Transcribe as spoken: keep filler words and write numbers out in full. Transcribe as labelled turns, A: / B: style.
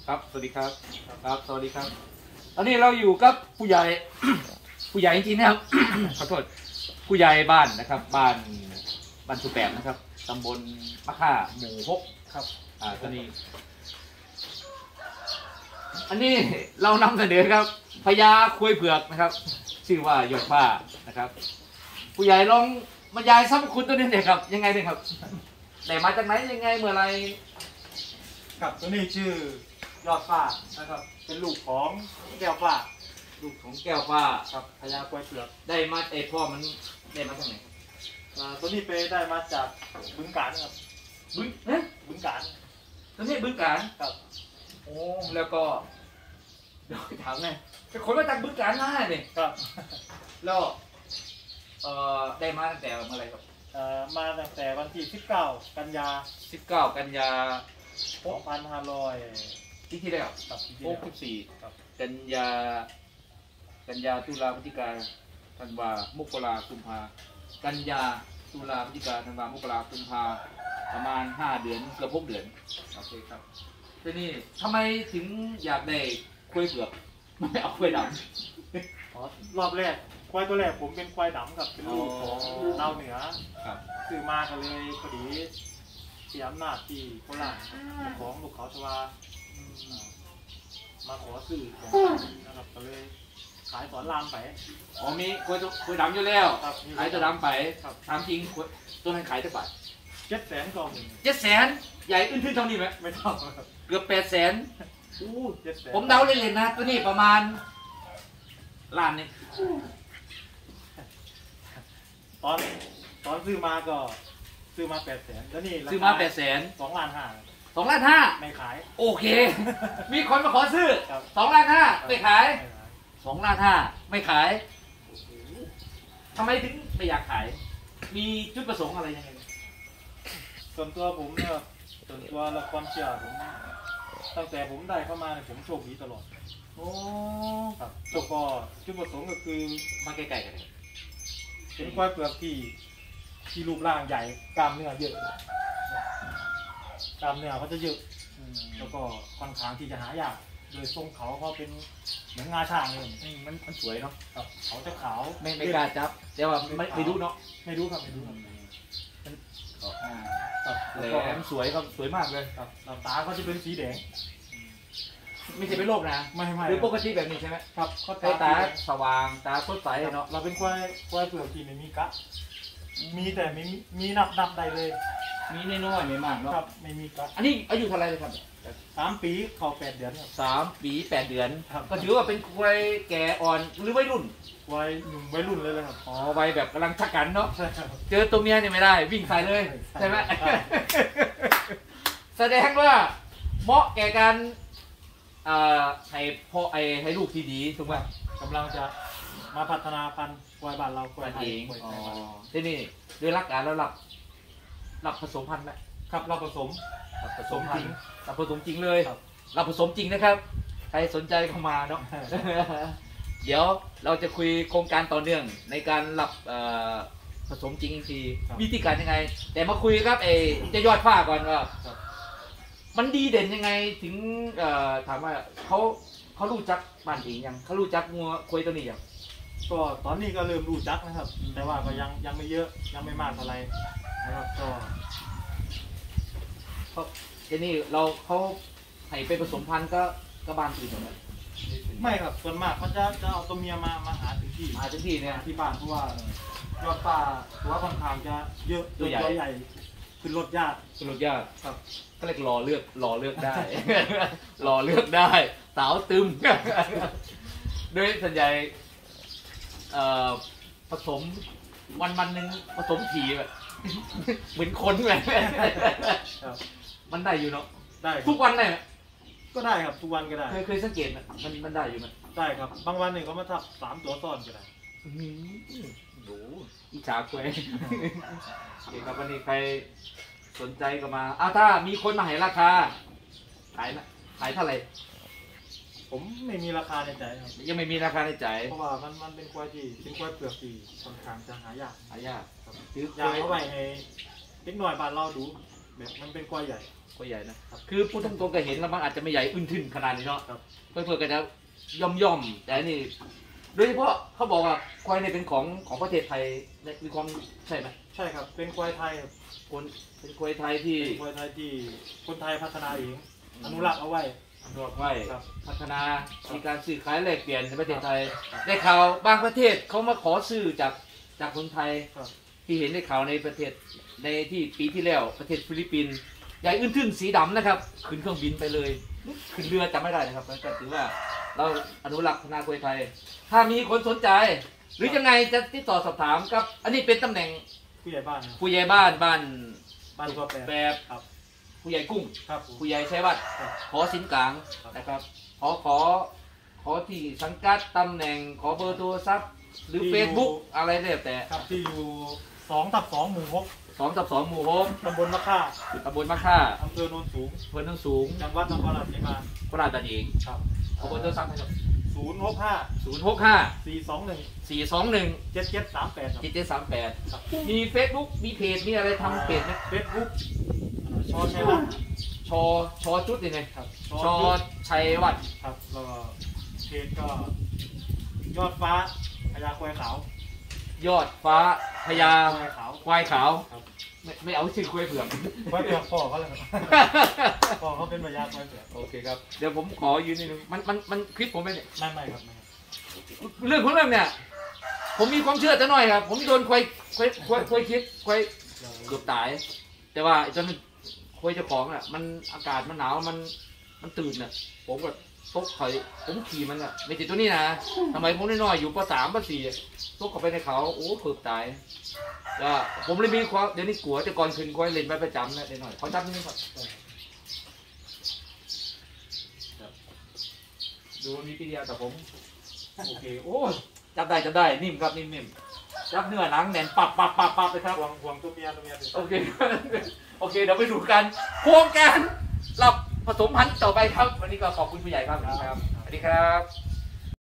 A: ครับสวัสดีครับครับสวัสดีครับตอนนี้เราอยู่กับผู้ใหญ่ ผู้ใหญ่จริงๆนะครับ ขอโทษผู้ใหญ่บ้านนะครับบ้านบ้านสุแปดนะครับตำบลมะค่าหมู่หกครับอ่าตอนนี้อันนี้เรานำเสนอครับพญาคุยเผือกนะครับชื่อว่ายอดฟ้านะครับผู้ใหญ่ลองบรรยายสรรพคุณตัวนี้หน่อยครับยังไงเนี่ยครับแต่มาจากไหนยังไงเมื่อไร
B: ครับตัวนี้ชื่อยอดฟ้านะครับเป็นลูกของแก้วฟ้า
A: ลูกของแก้วฟ้า
B: ครับพญาควายเผือก
A: ได้มาไอพ่อมันได้มาจากไหน
B: ครับตัวนี้ไปได้มาจากบึงกาฬครับ
A: บึงเอ๊ะ
B: บึงกาฬ
A: ตัวนี้บึงกาฬ
B: ครับ
A: โอ้แล้วก็เดี๋ยวถามไงเป็นคนมาจากบึงกาฬมาเนี่ย
B: ครับ
A: แล้วเอ่อได้มาตั้งแต่เมื่อไรครับ
B: เอ่อมาตั้งแต่วันที่สิบเก้ากันยา
A: สิบเก้ากันยา
B: สองพันห้าร้อย
A: ที่ที่แล้ว
B: ครับ
A: หกสิบสี่กันยากันยาตุลาพฤศจิกาธันวามกรากุมภากันยาตุลาพฤศจิกาธันวามกรากุมภาประมาณห้าเดือนเกือบหกเดือนโอเคครับทีนี้ทำไมถึงอยากได้ควายเผือกไม่เอาควายด
B: ำอ๋อรอบแรกควายตัวแรกผมเป็นควายดำครับเป็นลูกของดาวเหนือ
A: ครับ
B: ซื้อมากันเลยพอดีเสียอำนาจที่โคราชของลูกเขาชวามาขอซื้อนะครับก็เลยขายสอนรามไป
A: อ๋อมีควายควายดำอยู่แล้วขายตัวดำไปถามจริงตัวนั้นขายเท่าไหร่
B: เจ็ดแสนกล่อง
A: เจ็ดแสนใหญ่ขึ้นขึ้นเท่านี้ไหม
B: ไม่เท่า
A: เกือบแปดแสนอู้ผมเดาเล่นๆนะตัวนี้ประมาณล้านนึง
B: ตอนตอนซื้อมาก็ซื้อมาแปดแสนแล้วนี่
A: ซื้อมาแปดแสน
B: สองล้านห้า
A: สองล้านห้า
B: ไม่ขาย
A: โอเคมีคนมาขอซื้อสองล้านห้าไม่ขายสองล้านห้าไม่ขายทำไมถึงไม่อยากขายมีจุดประสงค์อะไรยังไง
B: ส่วนตัวผมเนี่ยส่วนตัวและความเชื่อผมตั้งแต่ผมได้เข้ามาเนี่ยผมโชคดีตลอด
A: โอ้
B: ครับโชคก็จุดประสงค์ก็คือ
A: มาใกล้ๆกัน
B: เป็นควายเปลือกที่ที่รูปร่างใหญ่กล้ามเนื้อเยอะกล้ามเนื้อเขาจะเยอะแล้วก็ค่อนข้างที่จะหายากโดยทรงเขาเขาเป็นเหมือนงาช้างเลย
A: มันมันสวยเนาะ
B: ครับเขาจะขาว
A: ไม่ไม่กล้าจับแต่ว่าไม่ไม่รู้เนาะ
B: ไม่รู้ครับไม่รู้ครับ
A: แล้วก็มันสวยครับสวยมากเลย
B: ครับตาเขาจะเป็นสีแดง
A: ไม่ใช่เป็นโรคนะ
B: ไม่ไม่
A: หรือปกติแบบนี้ใช่ไหม
B: ครับ
A: เขาตาสว่างตาสดใสเนาะ
B: เราเป็นควายควายเปลือกที่ไม่มีกะมีแต่ไม่มีนับนับได้เลย
A: มีน้อยๆไม่มากเนาะ
B: ครับไม่มีกะ
A: อันนี้อายุเท่าไรเลยครับ
B: สามปีเข้าแปดเดือน
A: สามปีแปดเดือนก็ถือว่าเป็นควายแก่อ่อนหรือวัยรุ่น
B: วัยหนุ่มวัยรุ่นเลยเลยครับ
A: อ๋อวัยแบบกำลังชักกันเนาะเจอตัวเมียเนี่ยไม่ได้วิ่งใส่เลยใช่ไหมแสดงว่าเหมาะแก่การให้พ่อไอให้ลูกที่ดีถูกไหม
B: กำลังจะมาพัฒนาพันธุ์ควายบ้านเราควาย
A: เองที่นี่ด้วยรักการแล้วหลับหลับผสมพันธุ์ไหม
B: ครับเราผสม
A: ผสมจริงเราผสมจริงเลยเราผสมจริงนะครับใครสนใจเข้ามาเนาะเดี๋ยวเราจะคุยโครงการต่อเนื่องในการหลับผสมจริงทีวิธีการยังไงแต่มาคุยครับเอจะยอดฟ้าก่อนว่ามันดีเด่นยังไงถึงถามว่าเขาเขารู้จักบ้านผียังเขารู้จักงัวคุยตัวนี้ยัง
B: ก็ตอนนี้ก็เริ่มรู้จักนะครับแต่ว่าก็ยังยังไม่เยอะยังไม่มากเท่าไหร่นะครับก็
A: เขาทีนี้เราเขาให้ไปผสมพันธุ์ก็ก็บ้านผีเหมือนกัน
B: ไม่ครับส่วนมากเขาจะจะเอาตัวเมียมามาหาถึงที่
A: มาถึงที่เนี่ย
B: ที่บ้านเพราะว่ายอดป่าตัวค่อนข้างจะเยอะตัวใหญ่ขึ้นรถยาก
A: ขึ้นรถยากครับก็เรียกรอเลือกรอเลือกได้รอเลือกได้สาวตึมด้วยส่วนใหญ่ผสมวันวันหนึ่งผสมผีแบบเหมือนคนเลยมันได้อยู่เนาะ
B: ได้
A: ทุกวันได้ไหม
B: ก็ได้ครับทุกวันก็ได้
A: เคยเคยสังเกตไหมมันมันได้อยู่ไหม
B: ได้ครับบางวันหนึ่งก็มาทับสามตัวซ้อนก็ได้
A: โอ้อิจฉาคุยโอเคครับวันนี้ใครสนใจก็มาอ้าวถ้ามีคนมาให้ราคาขายนะขายเท่าไหร่
B: ผมไม่มีราคาในใจครับ
A: ยังไม่มีราคาในใจ
B: เพราะว่ามันมันเป็นควายที่เป็นควายเปลือกที่ค่อนข้างจะหายาก
A: หายาก
B: อยากเอาไว้ให้เล็กหน่อยบ้านเราดูแบบมันเป็นควายใหญ่
A: ควายใหญ่นะคือพูดตรงๆก็เห็นแล้วมันอาจจะไม่ใหญ่อึนทึนขนาดนี้เนาะ
B: ครับ
A: เพื่อนๆก็จะย่อมย่อมๆแต่อันนี่โดยเฉพาะเขาบอกว่าควายเนี่ยเป็นของของประเทศไทยมีความใช่ไหม
B: ใช่ครับเป็นควายไทยครับ
A: คนเป็นควายไทยที่
B: เป็นควายไทยที่คนไทยพัฒนาเองอนุรักษ์เอาไว้
A: รอกไว้
B: ครับ
A: พัฒนามีการซื้อขายแลกเปลี่ยนในประเทศไทย
B: ครับ
A: ได้ข่าวบางประเทศเขามาขอซื้อจากจากคนไทย
B: ครับ
A: ที่เห็นในข่าวในประเทศในที่ปีที่แล้วประเทศฟิลิปปินส์ใหญ่อึ้นทึ่นสีดำนะครับขึ้นเครื่องบินไปเลยขึ้นเรือจำไม่ได้นะครับก็ถือว่าเราอนุรักษ์พัฒนาควายไทย ถ้ามีคนสนใจ หรือยังไงจะติดต่อสอบถามครับ อันนี้เป็นตำแหน่ง
B: ผู้ใหญ่บ้านนะ
A: ผู้ใหญ่บ้านบ้าน
B: บ้านตัวแปร
A: แบบ
B: ครับ
A: ผู้ใหญ่กุ้ง
B: ครับผม
A: ผู้ใหญ่ชัยวัฒน์
B: ครับ
A: ขอสินกลางนะครับขอขอขอที่สังกัดตำแหน่งขอเบอร์โทรศัพท์หรือ Facebook อะไรแล้วแต่
B: ครับที่อยู่สองทับสองหมู่หก
A: สองทับสองหมู่หก
B: ตำบลมะค่า
A: ตำบลมะค่า
B: อำเภอโนนสูง
A: เพื่อนทั้งสูง
B: จังหวัดนครราชสีมา
A: โคราชตันเอง
B: ครับ
A: ขอเบอร์โทรศัพท์ให้ครับ
B: ศูนย์หกห้า
A: ศูนย์หกห้า
B: สี่สองหนึ่ง
A: สี่สองหนึ่ง
B: เจ็ดเจ็ดสามแปดครับ
A: เจ็ดเจ็ดสามแปด
B: ครับ
A: มี Facebook มีเพจมีอะไรทำเพจไหม
B: เฟซบุ๊กชอชัยวัฒน์
A: ชอชอจุดนี่ไง
B: ครับ
A: ชอชัยวัฒน์
B: ครับแล้วก็เพจก็ยอดฟ้าพญาควายขาวย
A: อดฟ้าพญา
B: ควายขาว
A: ควายขาว
B: ครับ
A: ไม่ไม่เอาชื่อควายเผือก
B: ควายเผือกพ่อเขาเลยครับพ่อเขาเป็นพญาควายเผือก
A: โอเคครับ เดี๋ยวผมขอยืนนิดนึงมันมันมันคลิปผมไหมเนี่ย
B: ไม่ไม่ครับไม่ครับ
A: เรื่องของเรื่องเนี่ย ผมมีความเชื่อจะหน่อยครับ ผมโดนควายควายควายควายคิดควายเกือบตาย แต่ว่าไอ้ตอนนั้นควายเจ้าของอ่ะ มันอากาศมันหนาวมันมันตื่นอ่ะ ผมก็ตกถอยผมขี่มันอ่ะไม่ติดตัวนี้นะทำไมผมน้อยๆอยู่ปสามปสี่ตกเข้าไปในเขาโอ้เกือบตายก็ผมเลยมีความเดี๋ยวนี้กลัวแต่ก่อนคืนควายเล่นไปประจำนะเดี๋ยวหน่อยขอจับนิดนึงครับ ดูมีปีเดียวแต่ผมโอเคโอ้จับได้จับได้นิ่มครับนิ่มนิ่มจับเนื้อหนังแน่นปับปับปับปับเลยครับ
B: ห่วงห่วงตัวเมียตัวเมีย
A: โอเคโอเคเดี๋ยวไปดูกันโครงการรับผสมพันธุ์ต่อไปครับวันนี้ก็ขอบคุณผู้ใหญ่ครับสวัสดีครับสวัสดีครับ